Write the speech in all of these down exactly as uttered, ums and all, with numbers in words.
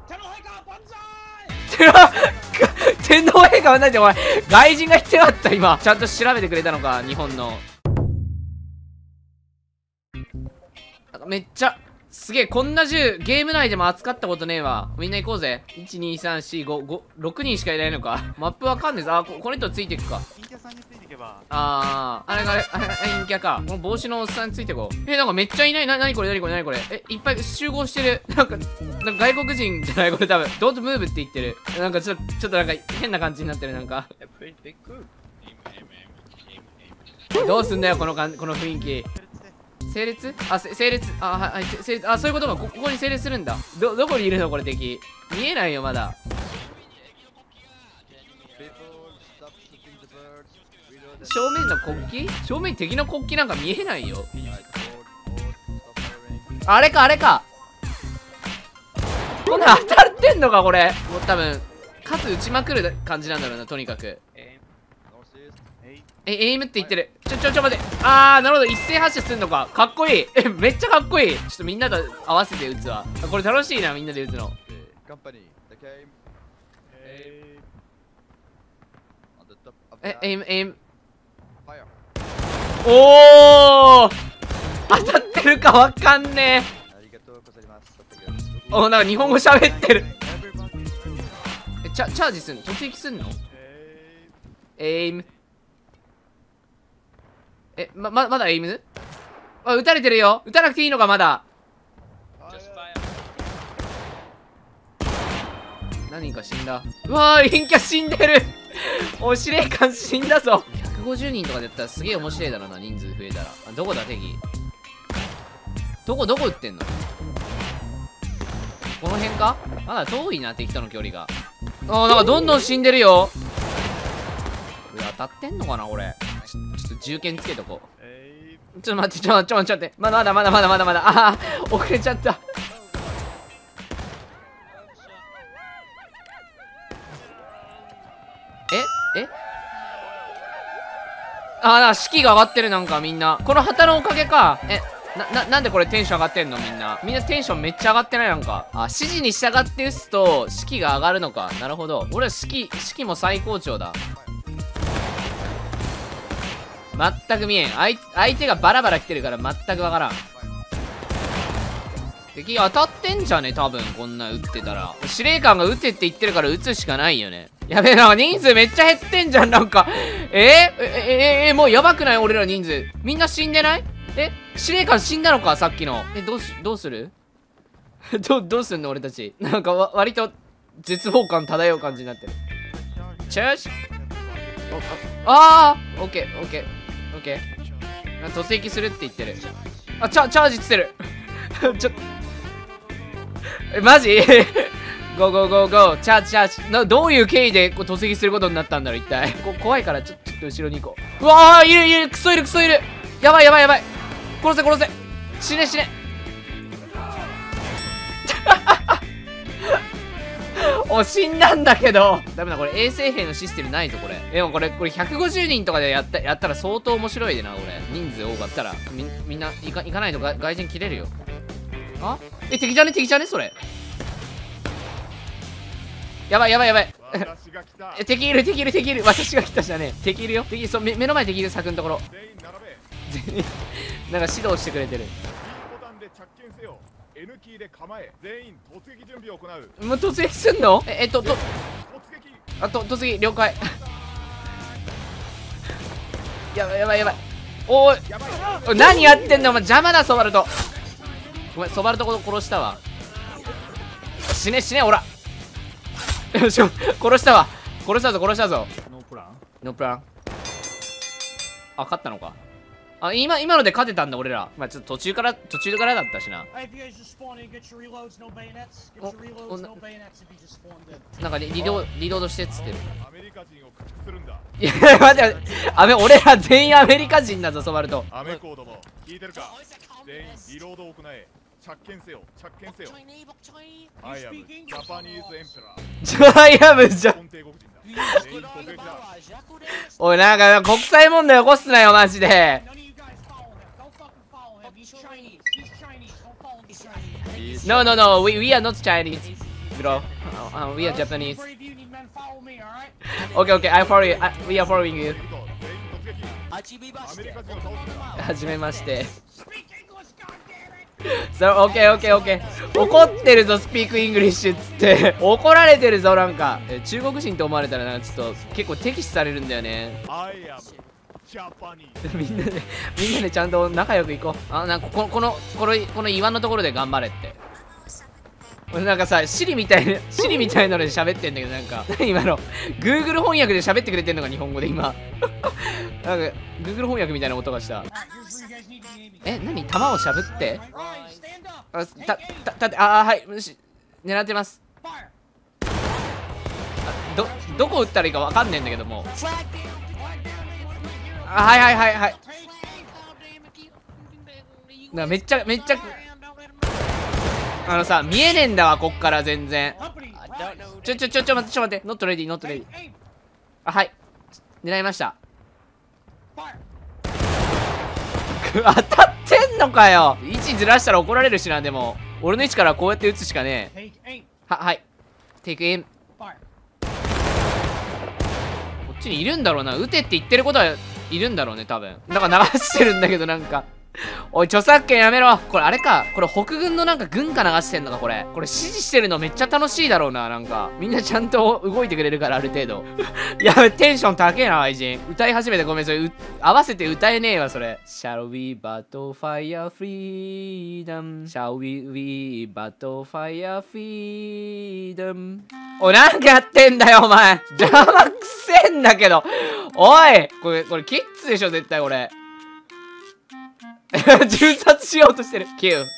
天皇陛下は何でお前外人が言ってなかった今。ちゃんと調べてくれたのか日本の。なんかめっちゃすげえ、こんな銃ゲーム内でも扱ったことねえわ。みんな行こうぜ。いちにさんしごごろくにんしかいないのか。マップわかんねえぞ。あ、こ, この人ついていくか。あー、あれがあれあれ陰キャか。この帽子のおっさんについてこう。え、なんかめっちゃいない。な、なにこれなにこれなにこれ。え、いっぱい集合してる。なんか、なんか外国人じゃないこれ多分。Don't move って言ってる。なんかちょっと、ちょっとなんか変な感じになってる。なんか。どうすんだよ、このかん、この雰囲気。整列あ、整列あ、はい、整列あ、そういうことか。ここに整列するんだ。ど、どこにいるのこれ敵。見えないよ、まだ。正面の国旗正面に敵の国旗なんか見えないよ。あれか、あれか。こんな当たってんのか、これ。もう多分、数打ちまくる感じなんだろうな、とにかく。え、エイムって言ってる。ちょ、ちょ、ちょ、待って。あー、なるほど。一斉発射すんのか。かっこいい。え、めっちゃかっこいい。ちょっとみんなと合わせて撃つわ。これ楽しいな、みんなで撃つの。え、エイム、エイム。おー、当たってるかわかんねえ。お、なんか日本語喋ってる。え、チャ、チャージすんの？突撃すんの？エイム。え、ま、ま、まだエイム？あ、撃たれてるよ。撃たなくていいのか、まだ。何人か死んだ。うわー、陰キャ死んでる。お司令官死んだぞ。ひゃくごじゅうにんとかでやったらすげえ面白いだろうな、人数増えたら。あ、どこだ、敵。どこ、どこ撃ってんの？この辺か？まだ遠いな、敵との距離が。あー、なんかどんどん死んでるよ。これ当たってんのかな、これ。ちょ、ちょっと銃剣つけとこう。ちょっと待って、ちょ、ちょ、ちょ、待って。まだまだまだまだまだまだ。ああ、遅れちゃった。ええああ、士気が上がってる、なんかみんな。この旗のおかげか。え、な、な、なんでこれテンション上がってんのみんな。みんなテンションめっちゃ上がってないなんか。あ、指示に従って撃つと士気が上がるのか。なるほど。俺は士気、士気も最高潮だ。全く見えん。相、相手がバラバラ来てるから全くわからん。敵当たってんじゃね多分こんな撃ってたら。司令官が撃てって言ってるから撃つしかないよね。やべえな、人数めっちゃ減ってんじゃん、なんか。えー、え、え、え、もうやばくない俺ら人数。みんな死んでない？え、司令官死んだのかさっきの。え、どうし、どうするど、どうすんの俺たち。なんかわ、割と絶望感漂う感じになってる。チャージああーオッケー、オッケー、オッケー。突撃するって言ってる。あ、チャ、チャージって言ってる。ちょ、え、マジゴーゴーゴーゴーチャージチャージな。どういう経緯でこう突撃することになったんだろう一体。こ怖いからちょちょっと後ろに行こう。うわーいるいるクソいるクソいる。やばいやばいやばい。殺せ殺せ死ね死ね。お死んだんだけどダメだこれ。衛生兵のシステムないぞこれ。でもこれこれひゃくごじゅうにんとかでやったやったら相当面白いでな。これ人数多かったら み, みんな行か行かないと外外人切れるよ。あえ敵じゃね敵じゃねそれ。やばいやばいやばい。え敵いる敵いる敵いる。私が来たじゃねえ。敵いるよ敵。そう 目, 目の前敵いる。柵のところなんか指導してくれてる。もう突撃すんの？ええっととあと突撃了解。やばいやばいやばい。おい何やってんのお前。邪魔だソバルト。ごめんソバルト殺したわ。死ね死ねおら。よし殺したわ。殺したぞ殺したぞ。ノープランノープラン。あ勝ったのか。あ今今ので勝てたんだ俺ら。まあちょっと途中から途中からだったしな。なんかリリロリロードしてっつってる。いや待って待ってアメ俺ら全員アメリカ人だぞソバルト。アメコードも聞いてるか。全員リロードを行え。着剣せよ着剣せよ。アイアムジャパニーズエンペラー。アイアムじゃおいなんか国際問題起こすなよマジで。No no no we we are not Chinese. bro. Uh, uh, we are Japanese. Okay, okay, I follow you. I, we are following you. はじめまして。そう、オッケーオッケーオッケー。怒ってるぞ、スピークイングリッシュっつって。怒られてるぞ、なんか。え、中国人と思われたらなんかちょっと結構敵視されるんだよね。みんなで、みんなでちゃんと仲良く行こう。あ、なんかこの、この、この、この岩のところで頑張れって。なんかさ、シリみたいな、シリみたいなので喋ってんだけど、なんか、何今の、Google 翻訳で喋ってくれてんのか、日本語で今。なんか、Google 翻訳みたいな音がした。え、何弾をしゃぶってあ、た、た、たって、ああ、はい、狙ってます。あ、ど、どこ撃ったらいいかわかんねえんだけども。あ、はいはいはいはい。なめっちゃ、めっちゃ、あのさ、見えねえんだわ、こっから全然。ちょちょちょちょ待って、ちょ待って。ノットレディ、ノットレディ。あ、はい。狙いました。当たってんのかよ。位置ずらしたら怒られるしな、でも。俺の位置からこうやって撃つしかねえ。は、はい。テイクイン。こっちにいるんだろうな。撃てって言ってることはいるんだろうね、多分。だから流してるんだけど、なんか。おい、著作権やめろ。これあれか。これ北軍のなんか軍歌流してんのか、これ。これ指示してるのめっちゃ楽しいだろうな、なんか。みんなちゃんと動いてくれるから、ある程度。やべ、テンション高えな、愛人。歌い始めてごめん、それ、合わせて歌えねえわ、それ。Shall we battle fire freedom? Shall we, we battle fire freedom? おい、なんかやってんだよ、お前。邪魔くせえんだけど。おいこれ、これ、キッズでしょ、絶対これ。銃殺しようとしてる。キュー。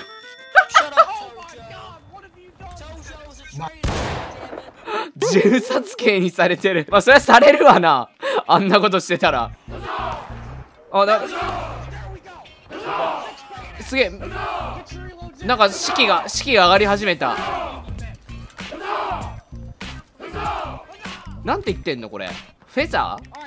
銃殺刑にされてる。まあそりゃされるわな、あんなことしてたら。あ、だすげえ、なんか士気が士気が上がり始めた。なんて言ってんのこれ。フェザー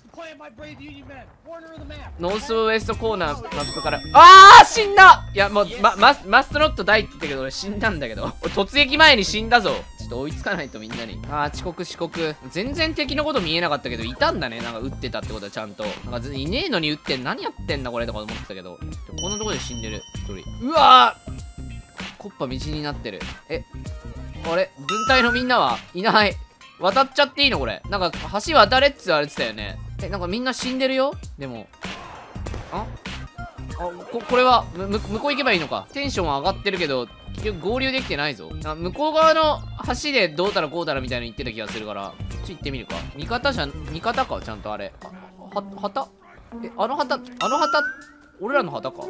ノースウエストコーナーマップから。あー死んだ。いやもう、ま、マスマストノット大って言ったけど俺死んだんだけど。俺突撃前に死んだぞ。ちょっと追いつかないとみんなに。あー遅刻遅刻。全然敵のこと見えなかったけどいたんだね。なんか撃ってたってことはちゃんと。なんか全然いねえのに撃ってん何やってんだこれとか思ってたけど。こんなとこで死んでる一人。うわーコッパ道になってる。えあれ軍隊のみんなはいない。渡っちゃっていいのこれ。なんか橋渡れって言われてたよね。え、なんかみんな死んでるよでも。ああ、こ、これは、む、向こう行けばいいのか。テンションは上がってるけど、結局合流できてないぞ。あ向こう側の橋でどうたらこうたらみたいなの言ってた気がするから、こっち行ってみるか。味方じゃん、味方か、ちゃんとあれ。は、旗え、あの旗、あの旗、俺らの旗か。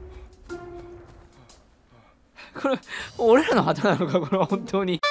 これ、俺らの旗なのか、これは本当に。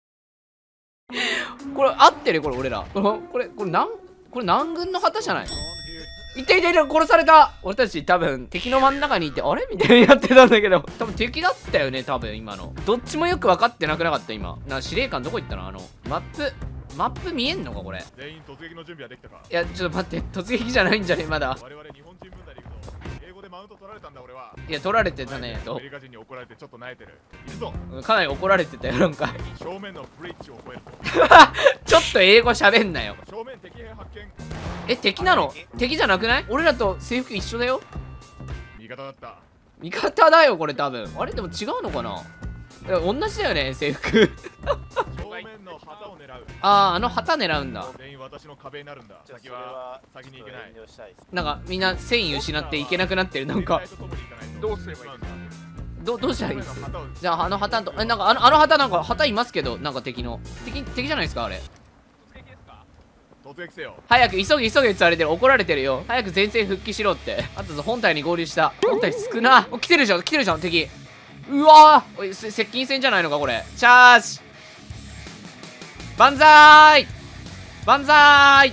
これ合ってるこれ俺ら。これ、これ、これなんこれ南軍の旗じゃない？いたいたいた、殺された。俺たち多分敵の真ん中にいて、あれみたいになってたんだけど、多分敵だったよね、多分今の。どっちもよく分かってなくなかった今。な、司令官どこ行ったのあの、マップ、マップ見えんのかこれ。全員突撃の準備はできたか？いや、ちょっと待って、突撃じゃないんじゃねまだ。我々日本人分隊で行くと、英語でマウント取られたんだ俺は。いや、取られてたね。アメリカ人に怒られてちょっと萎えてる。いるぞ。かなり怒られてたよ、なんか。正面のブリッジを越える。ちょっと英語喋んなよ。正面敵兵発見。え、敵なの？敵じゃなくない？俺らと制服一緒だよ。味方だった。味方だよこれ多分。あれでも違うのかな？同じだよね制服。正面の旗を狙う。ああ、あの旗狙うんだ。全員私の壁になるんだ。先は先に行けない。なんかみんな戦意失っていけなくなってる。なんかどうすればいいんだ？どどうしたらいいです？じゃああの旗とえなんかあのあの旗なんか旗いますけどなんか敵の敵敵じゃないですかあれ。突撃せよ。早く急げ急げって言われてる。怒られてるよ。早く前線復帰しろって。あと本体に合流した。本体少な。お来てるじゃん来てるじゃん敵。うわーおい接近戦じゃないのかこれ。チャージ万歳万歳。あ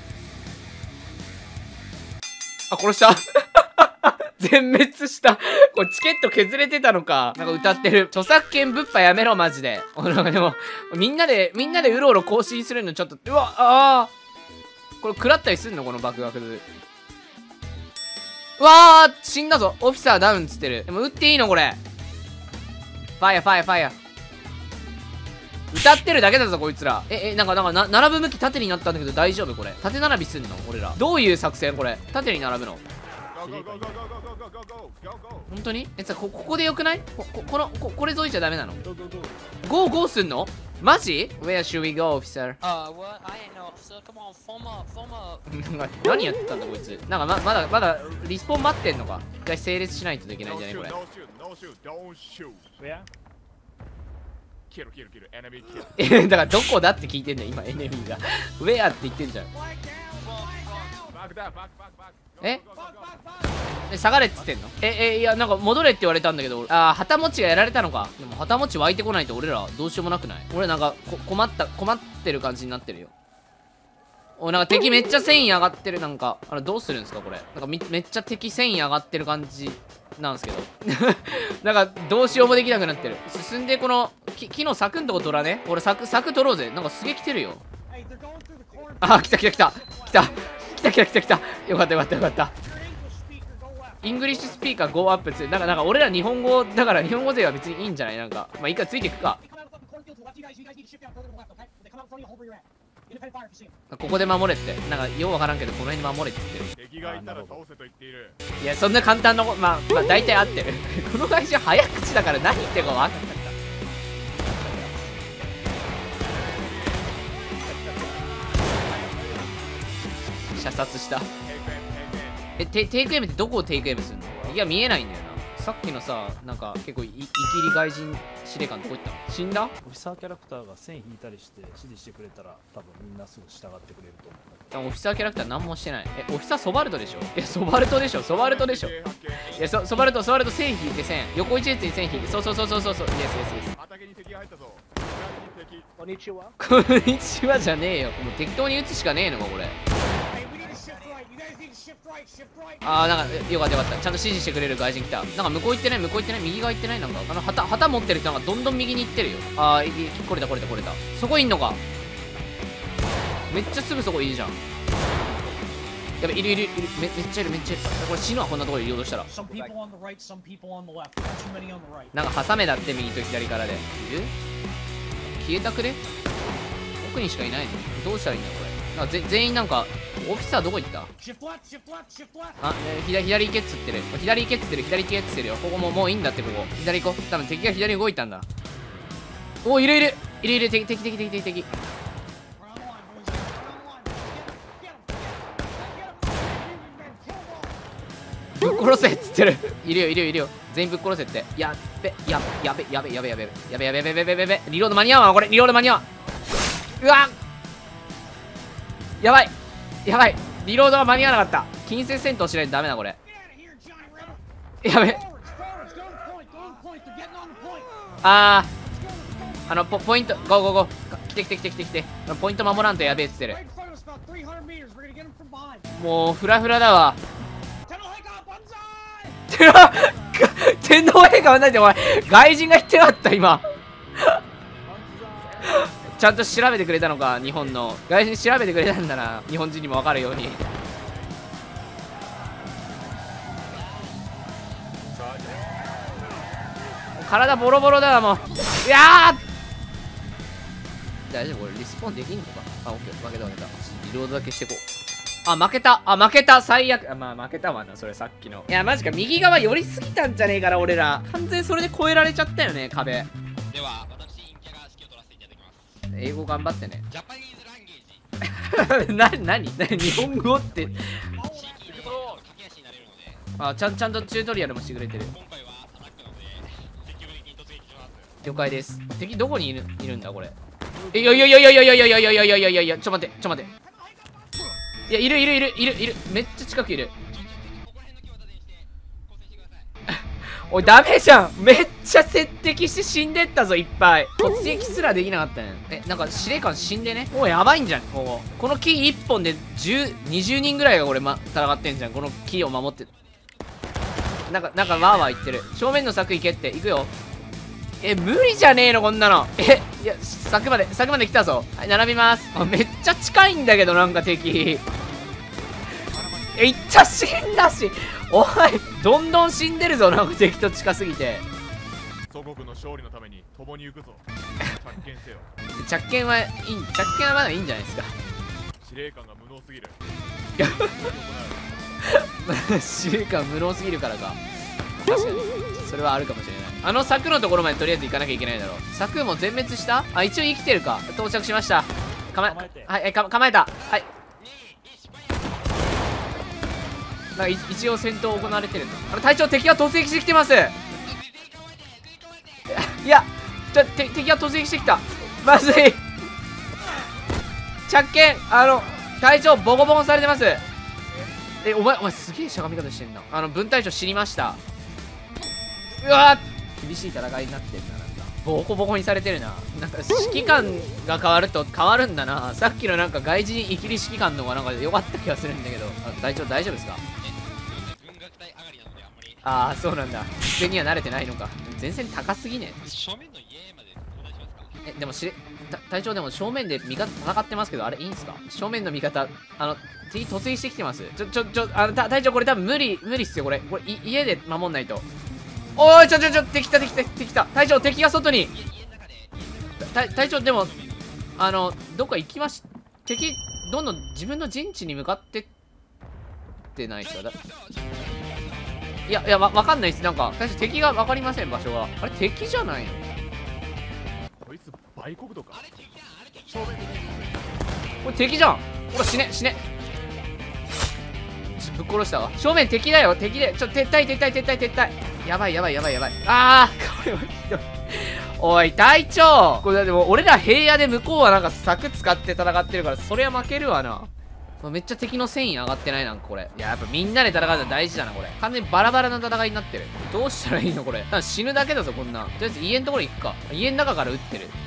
殺した。全滅した。これチケット削れてたのか。なんか歌ってる。著作権ぶっぱやめろマジで。なんかでもみんなでみんなでうろうろ更新するのちょっとうわあーこれ食らったりすんのこの爆学図。うわー死んだぞ。オフィサーダウンっつってる。でも撃っていいのこれ。ファイヤーファイヤーファイヤー。 歌ってるだけだぞこいつら。ええなんかなんかな並ぶ向き縦になったんだけど大丈夫これ？縦並びすんの俺ら？どういう作戦これ？縦に並ぶの？本当に？えさこここでよくない？こここのここれ沿いじゃダメなの？ゴーゴーすんの？マジ？ Where should we go, officer? あ、what? I ain't no officer. Come on, form up, form up. 何やってたんだこいつ。なんかままだまだリスポン待ってんのか。一回整列しないといけないんじゃないこれ。えだからどこだって聞いてんだよ今エネミーが。ウェアって言ってんじゃん。ええ下がれって言ってんの？ええいやなんか戻れって言われたんだけど、ああ旗持ちがやられたのか。でも旗持ち湧いてこないと俺らどうしようもなくない？俺なんかこ困った困ってる感じになってるよ。おなんか敵めっちゃ戦意上がってる。なんかあのどうするんですかこれ？なんかめめっちゃ敵戦意上がってる感じなんですけどなんかどうしようもできなくなってる。進んでこの木木の柵んとこ取らね。俺柵柵取ろうぜ。なんかすげえ来てるよ。あ来た来た来た来た来た来た来た来た。よかったよかったよかった。イングリッシュスピーカーゴーアップってなんかなんか俺ら日本語だから日本語勢は別にいいんじゃない？なんかまあいいかついていくか。ここで守れってなんかようわからんけどこの辺に守れって言ってる。敵がいたら倒せと言っている。いやそんな簡単なまあまあ大体合ってるこの会社早口だから何言ってるか分かんなかった。射殺した。えテテイクエムってどこをテイクエムするの？いや見えないんだよな。さっきのさなんか結構いいきり外人司令官どこ行ったの？死んだ？ オフィサーキャラクターが線引いたりして指示してくれたら多分みんなすぐ従ってくれると思う。 オフィサーキャラクター何もしてない。えオフィサーソバルトでしょ？いやソバルトでしょソバルトでしょ。いやソソバルトソバルト線引いて線横一列に線引いてそうそうそうそうそうそうイエスイエスイエス。畑に敵が入ったぞ。こんにちはこんにちはじゃねえよ。もう適当に撃つしかねえのかこれ。あーなんかよかったよかった。ちゃんと指示してくれる外人来た。なんか向こう行ってない向こう行ってない右側行ってない。なんかあの旗旗持ってる人なんかどんどん右に行ってるよ。ああこれだこれだこれだ。そこいんのか。めっちゃすぐそこいいじゃん。やべいるいるいる め, めっちゃいるめっちゃいる。これ死ぬわこんなところにいるようとしたら。なんか挟めだって右と左からでいる。消えたくね？奥にしかいないの？どうしたらいいんだこれ。なんかぜ全員なんかオフィサーどこ行った？あ、えー、左左行けっつってる。左行けっつってる左行けっつってるよ。ここももういいんだってここ。左行こう。多分敵が左に動いたんだ。おいるいるいるいる敵敵敵敵敵敵。ぶっ殺せっつってる。いるよいるよいるよ。全員ぶっ殺せって。やっべやべやべやべやべやべやべやべやべやべやべやべ。リロード間に合わんわこれ。リロード間に合わん。うわやばいやばいリロードは間に合わなかった。近接戦闘しないとダメだこれ。やべあーあの ポ, ポイントゴーゴーゴー来て来て来て来て来てポイント守らんとやべえっつってる。もうフラフラだわ。天皇陛下はないでお前外人が言ってなかった今ちゃんと調べてくれたのか。日本の外人調べてくれたんだな。日本人にも分かるように。体ボロボロだわもう。いやー大丈夫これリスポーンできんのか。あオッケー負けた負けた。リロードだけしてこう。あ負けたあ負けた最悪。あまあ負けたわなそれさっきの。いやマジか右側寄りすぎたんじゃねえから俺ら。完全それで越えられちゃったよね壁。では私キャラ指揮を取らせていただきます。英語頑張ってね。ジャパニーズランゲージな何何日本語って地域で駆け足になれるので。あちゃんちゃんとチュートリアルもしてくれてる。今回は叩くので積極的に突撃します。了解です。敵どこにいるいるんだこれ。いやいやいやいやいやいやいやいやいやいやいやいやいやちょっと待ってちょっと待って。いやいるいるいるいるいるめっちゃ近くいる。おいダメじゃん。めっちゃ接敵して死んでったぞいっぱい。突撃すらできなかったね。えなんか司令官死んでね。もうやばいんじゃんここ。この木いっぽんでじゅう、にじゅうにんぐらいが俺、ま、戦ってんじゃん。この木を守ってなんかなんかワーワー言ってる。正面の柵行けって行くよ。え無理じゃねえのこんなの。えいや柵まで柵まで来たぞ。はい並びます。あめっちゃ近いんだけどなんか敵えいっちゃ死んだしおいどんどん死んでるぞなんか敵と近すぎて。 祖国の勝利のために共に行くぞ。着剣せよ。 着剣はいい、着剣はまだいいんじゃないですか。 司令官が無能すぎる。 司令官無能すぎるからか。確かにそれはあるかもしれない。あの柵のところまでとりあえず行かなきゃいけないだろう。柵も全滅した？あ、一応生きてるか。到着しました。構え、 構えてはい、か構えた。はい。なんか一応戦闘行われてるんだ。あの隊長、敵が突撃してきてます。いや、ちょ、て敵が突撃してきた。まずい。着剣、あの隊長ボコボコされてます。え、お前お前すげえしゃがみ方してんな。あの分隊長死にました。うわー、厳しい戦いになってんな。なんかボコボコにされてるな。なんか指揮官が変わると変わるんだな。さっきのなんか外人イキリ指揮官の方がなんか良かった気がするんだけど。あ、隊長大丈夫ですか？ああ、そうなんだ。前線には慣れてないのか。前線高すぎね。 正面の家までお願いしますか？ え、でもしれた隊長、でも正面で味方戦ってますけど、あれいいんすか？正面の味方、あの敵突撃してきてます。ちょちょちょ、あのた隊長、これ多分無理無理っすよ。これこれい家で守んないと。おーい、ちょちょちょ、敵来た敵来た敵来た。隊長、敵が外に。隊隊長、でもあのどっか行きまし、敵どんどん自分の陣地に向かってってないですか？だいやいや、わわかんないです。なんか最初敵が分かりません、場所が。あれ敵じゃないの？ こいつ売国とか。 これ敵じゃん。ほら死ね死ね。ちょぶっ殺したわ。正面敵だよ、敵で。ちょ、撤退撤退撤退撤退。やばいやばいやばいやばい。あー、これはひどい。おい隊長、これだってもう俺ら平野で向こうはなんか柵使って戦ってるから、それは負けるわな。めっちゃ敵の戦意上がってない？なんかこれ。いや、やっぱみんなで戦うのは大事だな、これ。完全にバラバラな戦いになってる。どうしたらいいのこれ。多分死ぬだけだぞ、こんな。とりあえず家のところ行くか。家の中から撃ってる。い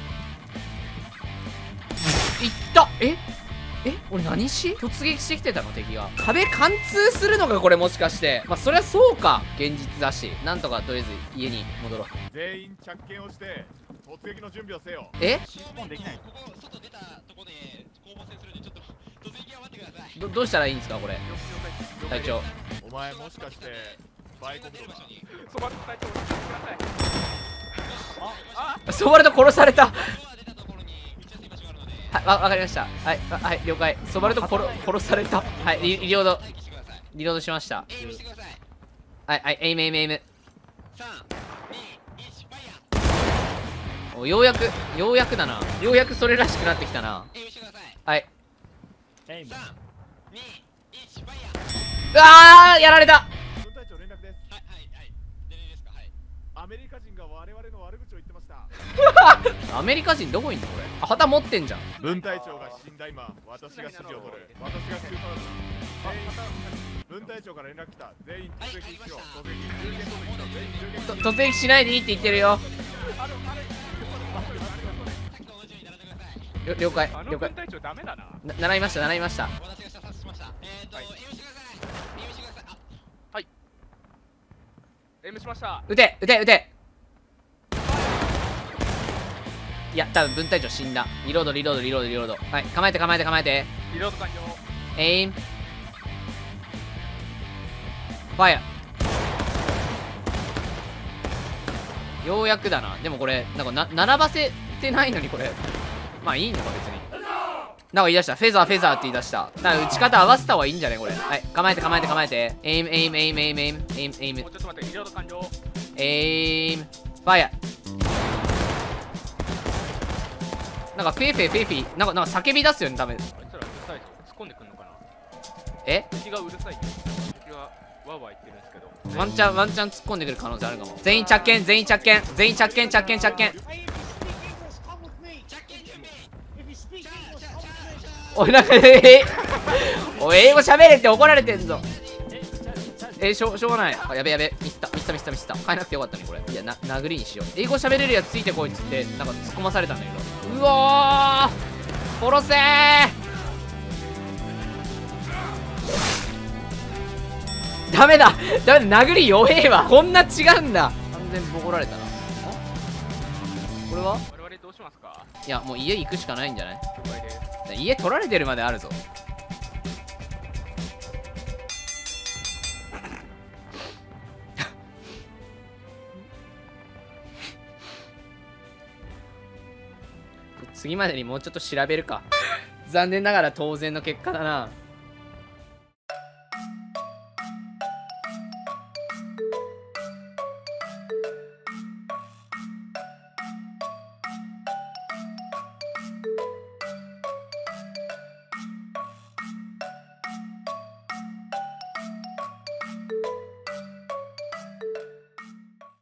ったええ俺何し突撃してきてたの敵が。壁貫通するのかこれ、もしかして。まあ、そりゃそうか。現実だし。なんとかとりあえず家に戻ろう。 全員着剣をして突撃の準備をせよ。 えシスポンできない。 ここ外出たとこで攻防戦するんでちょっと突撃は待ってください。 どどうしたらいいんですかこれ隊長。 お前もしかして売国とか。 そば隊長、教えてください。あ、 ソバルト殺された。 ドア出たところに打ちやすい場所があるのではい、わ、わかりました。はい、わはい、了解。ソバルト殺殺された。はい、リリロード。 待機してください。 リロードしました。 エイムしてください。 はい、はい、エイムエイムエイム。 さん、に、いち、ファイヤー。 お、ようやく、ようやくだな。ようやくそれらしくなってきたな。 エイムしてください。 はい。 エイム。 さん、に、いち、ファイヤー。 うわー、やられた。 分隊長連絡です。 はいはいはい。でねですか、はい。 アメリカ人が我々の悪口を言ってました。 アメリカ人どこいんのこれ。あ、旗持ってんじゃん。 分隊長が死んだ今、私が指示を取る。私が急行する。分隊長から連絡来た。全員突撃しよう。突撃。中堅突撃しよう。全員中堅と突撃しないでいいって言ってるよ。了了解あの了解分。隊長ダメだな。 な習いました習いました。 私が射殺しました。えーっと、 はいエイムしてください。エイムしてください。あ、 エイムしました。 撃て撃て撃て。いや、多分分隊長死んだ。リロードリロードリロードリロード。はい、構えて構えて構えて。 リロード完了。 エイム。ファイア。ようやくだな。でもこれなんかな並ばせてないのにこれ。まあいいのか別に。なんか言い出した。フェザーフェザーって言い出した。なんか打ち方合わせた方がいいんじゃねこれ。はい、構えて構えて構えて。エイムエイムエイムエイムエイムエイムエイムもうちょっと待って、リロード完了。 エイム。ファイア。なんかフェイフェイフェイフェイなんかなんか叫び出すよね多分。 あいつらうるさいぞ。突っ込んでくんのかな。 え敵がうるさい。敵がわーわー言ってるんですけど。 ワンチャンワンチャン突っ込んでくる可能性あるかも。全員着剣全員着剣全員着剣着剣着剣。おいなんかえおい英語喋れって怒られてんぞ。えしょしょうがない。あやべやべミスったミスったミスったミスった。変えなくてよかったねこれ。いやな殴りにしよう。英語喋れるやつついてこいっつってなんか突っ込まされたんだけど。うわー殺せー。ダメだダメだ殴り弱えわ。こんな違うんだ。完全ボコられたな。これは我々どうしますか？ いやもう家行くしかないんじゃない？ 了解です。 家取られてるまであるぞ。 次までにもうちょっと調べるか残念ながら当然の結果だな。